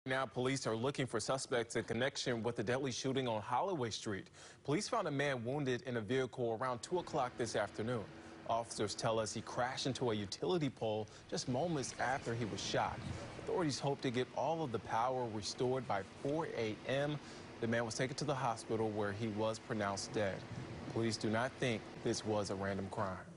Now, police are looking for suspects in connection with the deadly shooting on Holloway Street. Police found a man wounded in a vehicle around 2 o'clock this afternoon. Officers tell us he crashed into a utility pole just moments after he was shot. Authorities hope to get all of the power restored by 4 a.m. The man was taken to the hospital where he was pronounced dead. Police do not think this was a random crime.